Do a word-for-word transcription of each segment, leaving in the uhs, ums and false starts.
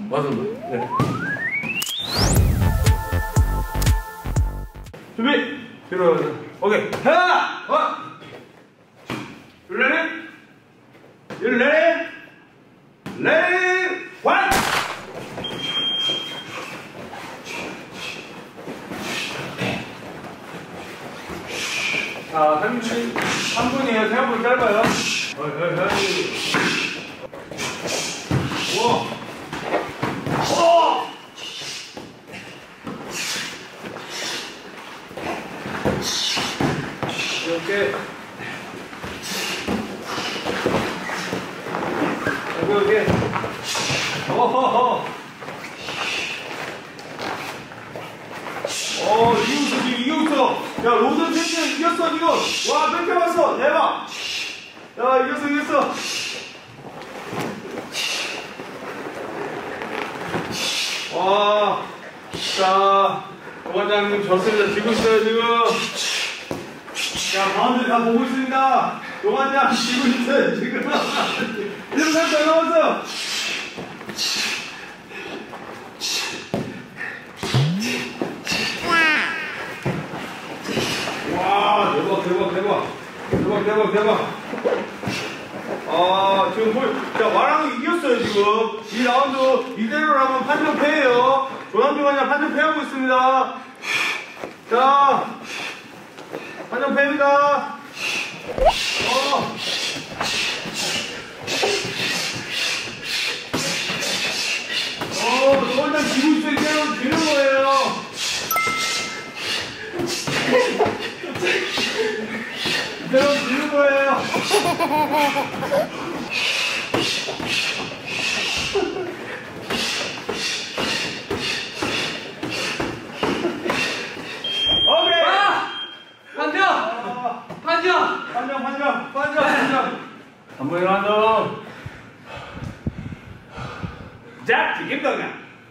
맞아. 네. 준비. 들어가자. 오케이. 하나. 어. 레디. 레디. 레디. 원. 자, 삼 분이에요. 생각보다 짧아요. 어이, 어이, 어이. 우와. 오! 이렇게. 여기, 여기. 어허허. 어, 이겼어, 지금 이겼어. 야, 로드 챔피언 이겼어, 지금. 와, 뺏겨봤어. 대박. 야, 이겼어, 이겼어. 와. 자, 도관장님 졌습니다. 지고 있어요, 지금. 자, 가운데 다 보고 있습니다. 도관장 지고 있어요, 지금. 일 분 삼 초 남았어요. 와, 대박, 대박, 대박. 대박, 대박, 대박. 아, 지금 볼, 자, 와랑이 이겼어요, 지금. 이 라운드 이대로라면 판정 패예요. 조남주 관장 판정 패하고 있습니다. 자, 판정 패입니다. 어. 어, 도관장 지고 있어요. 이대로 되는 거예요. 이대로 되는 거예요. 오케이. 아! 판정! 아, 판정! 판정, 판정, 판정, 판정. 한 번에 한번. 자, 튀김동안.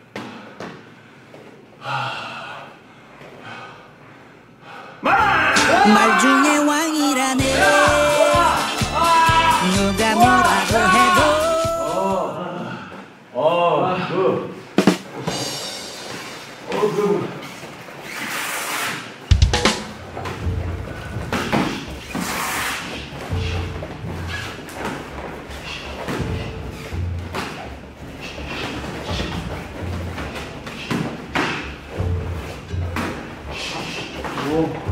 말 중에 왕이라네. 누가 뭐라고 해도. 어, 어, 그, 어, 그. 오.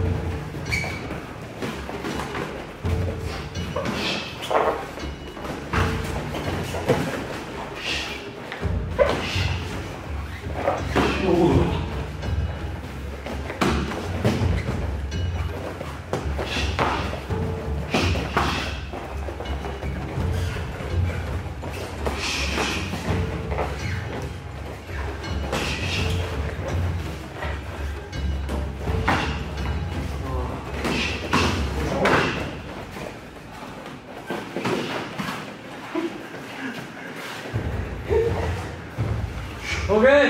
오케이.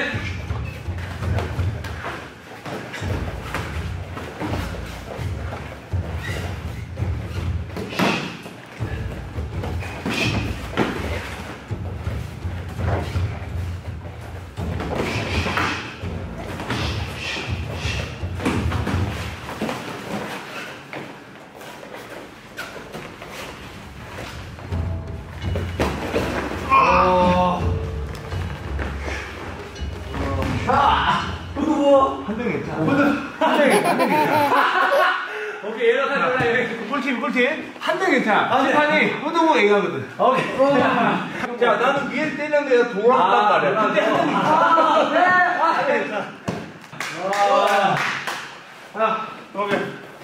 한정 괜찮아. 한정 괜찮아. 한정 괜찮아. 오케이, 얘가 가져라, 얘. 꿀팁, 꿀팁. 한정 괜찮아. 아, 네. 심판이 호동호 얘기하거든. 오케이. 자, 나는 위에 때리는 데가 돌아갔단 말이야. 근데 한정 괜찮아. 아, 네. 아, 네. 괜찮아. 아, 하나, 오케이.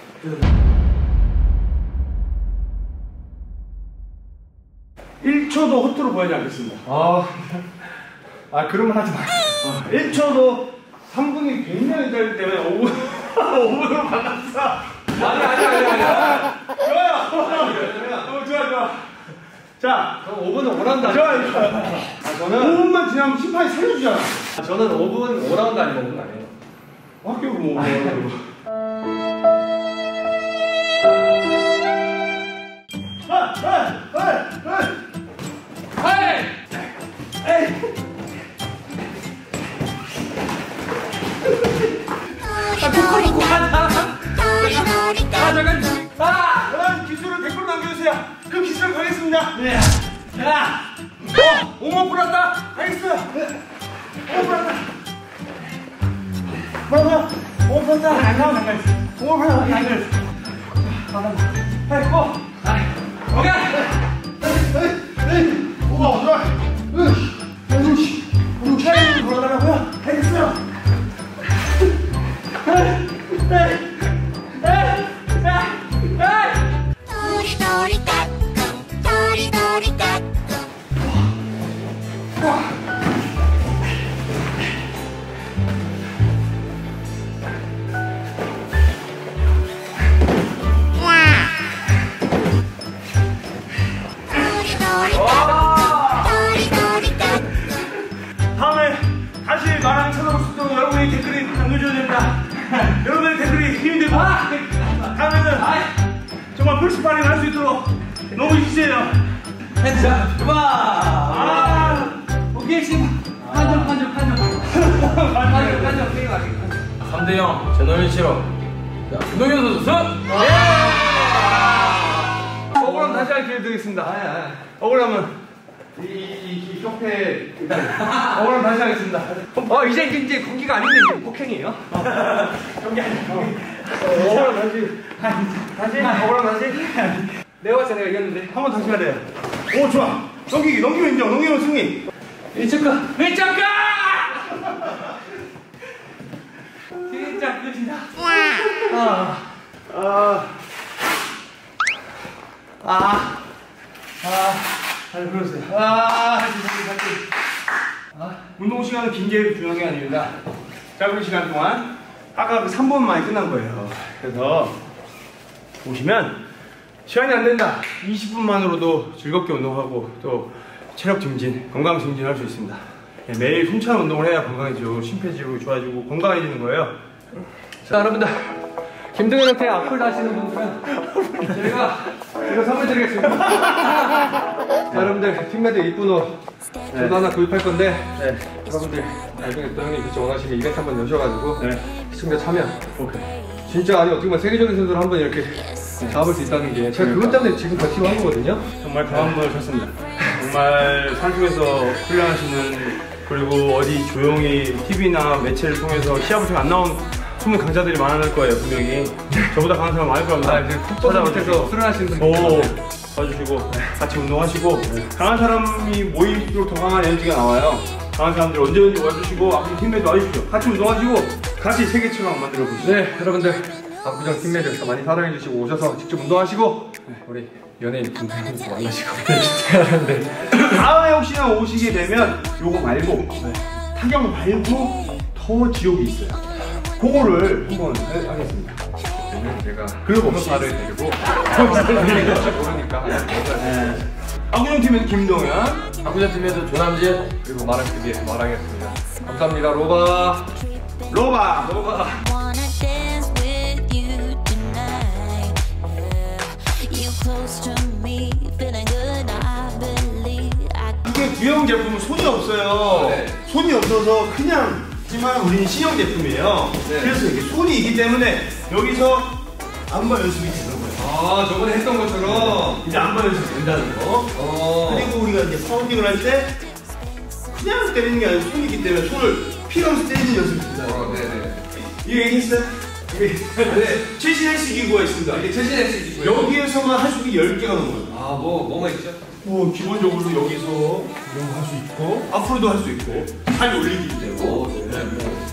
일 초도 허투루 보이지 않겠습니다. 아, 아 그런 말 하지 마세요. 아, 일 초도 삼 분이 굉장히 짧기 때문에 오 분, 오 분으로 바꿨어. 아니, 아니, 아니, 아니. 좋아요. 어, 좋아, 좋아. 자, 그럼 오 분은 오라운드 좋아요, 좋아요. 아, 저는 오 분만 지나면 심판이 살려주잖아. 아, 저는 오 분 오라운드 아니면 오 분 아니에요. 학교 뭐, 헤이! 에이! 아 잠깐. 아. 그런 기술을 댓글로 남겨주세요. 그 기술 가겠습니다. 네. 야. 어, 오모 불었다. 가겠어요. 오모 불었다. 뭐야? 오모 불었다. 안 나와 안 가겠어. 오모 불었다. 안 가겠어. 빨리 고. 오케이. 우와, 좋아. 으이씨, 우리 차이를 걸어달라고요? 알겠어요. 다음에 다시 말하는 찾아볼 수 있도록 여러분의 댓글이 남겨줘야 됩니다. 여러분의 댓글이 힘이 되고 다음에는 정말 풀스파링을 할 수 있도록 너무 힘세요. 자, 와. 아, 오케이 지금 판정 판정 판정. 판정 판정 게임 아직. 삼 대 영 제노일 싫어. 자, 김동현 선수 승! 억울하면 다시 할 기회 드리겠습니다. 억울하면 이, 이, 이 협회 억울하면 다시 하겠습니다. 어 이제 이제 공기가 아닌데 이제 폭행이에요? 경기 아니야. 억울하면 다시 다시 억울하면 다시 내가 봤을 때 내가 이겼는데. 한 번 다시 하래요. 오 좋아. 넘기기 넘기면 인정. 넘기면 승리. 일점가 일점가. 진짜 끝이다. 아. 아. 아. 아. 잘 그러세요. 아. 다시 다시 다시. 아. 운동 시간은 긴 게 중요한 게 아닙니다. 짧은 시간 동안 아까 그 삼 분 만에 끝난 거예요. 그래서 보시면 시간이 안 된다. 이십 분만으로도 즐겁게 운동하고 또 체력 증진, 건강 증진할 수 있습니다. 매일 숨차는 운동을 해야 건강해지고 심폐지력이 좋아지고 건강해지는 거예요. 자 여러분들 김동현한테 악플 다시는 분들은 저희가 이거 선물 드리겠습니다. 자, 여러분들 팀매드 이쁜 옷 저도 네. 하나 구입할 건데 네. 여러분들 나중에 또 형님 그쪽 원하시면 이벤트 한번 여셔가지고 네. 시청자 참여. 오케이. 진짜 아니 어떻게 보면 세계적인 선수를 한번 이렇게 잡을 수 있다는 게 제가 그것 때문에 지금 버티고 한 거거든요. 정말 강한분을 쳤습니다. 정말 산속에서 훈련하시는 그리고 어디 조용히 티비나 매체를 통해서 시합을 잘 안 나온 숨은 강자들이 많을 거예요 분명히. 저보다 강한 사람 많을 겁니다. 아, 이제 풋볼 밑에서 수련하시는 분들 오, 봐주시고 같이 운동하시고 강한 사람이 모일수록 더 강한 에너지가 나와요. 강한 사람들 언제든지 와주시고 앞으로 팀매도 와주십시오. 같이 운동하시고 같이 세계 최강 만들어 보시죠. 네 여러분들 압구정 팀매드 많이 사랑해주시고 오셔서 직접 운동하시고 우리 연예인 분들도 만나시고 네. 다음에 혹시나 오시게 되면 요거 말고 타격 말고 더 지옥이 있어요. 그거를 한번 해- 하겠습니다. 제가 글로브 없이. 발을 데리고 모르니까 압구정 팀에서 김동현, 압구정 팀에서 조남진 그리고 마랑티비에 마랑이었습니다. 감사합니다. 로바 로바. 로바. Wanna dance with you tonight. Yeah. You close to me, feeling good. I believe I 이게 구형 제품은 손이 없어요. 네. 손이 없어서 그냥 하지만 우리는 신형 제품이에요. 네. 그래서 이게 손이 있기 때문에 여기서 안마 연습이 되는 거예요. 아 저번에 했던 것처럼. 이제 안마 연습이 된다는 거. 어. 그리고 우리가 이제 파운딩을 할 때 그냥 때리는 게 아니라 손이 있기 때문에 손을 피하면서 때리는 연습이 된다는 어, 거. 네네. 이거 얘기했어요? 네. 최신 헬스 기구가 있습니다. 이게 최신 헬스기고요. 여기에서만 할 수 있는 열 개가 넘어요. 아뭐 뭐가 있죠? 뭐 기본적으로 여기서 이런 거 할 수 있고 앞으로도 할 수 있고 살 올리기도 되고. 오, 네.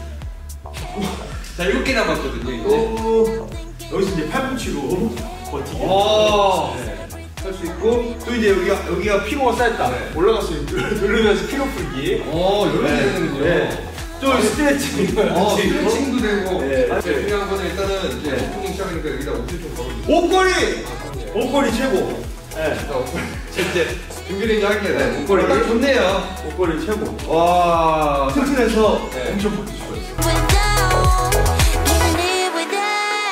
자 일곱 개 남았거든요 이제. 또 여기서 이제 팔꿈치로 버티기 오. 할 수 있고 또 이제 여기가 여기가 피로가 쌓였다. 네. 올라갔어요. 누르면서 피로 풀기. 오 이런 게 네. 되는군요. 네. 또 스트레칭. 어, 스트레칭도 되고. 네. 네. 중요한 거는 일단은 이제 오프닝 시작이니까 여기다 옷을 좀 걸어주세요. 옷걸이. 옷걸이 최고. 네. 자, 옷걸이. 이제 준비를 이제 할게요. 네. 옷걸이. 딱 좋네요. 옷걸이 최고. 와. 튼튼해서 네. 엄청 버틸 수가 있어요. without, can't live without.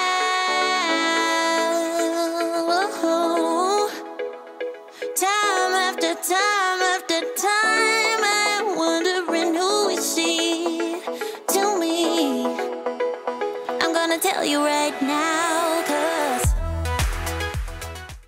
Time after time after time, I'm wondering who is she to me. I'm gonna tell you right now.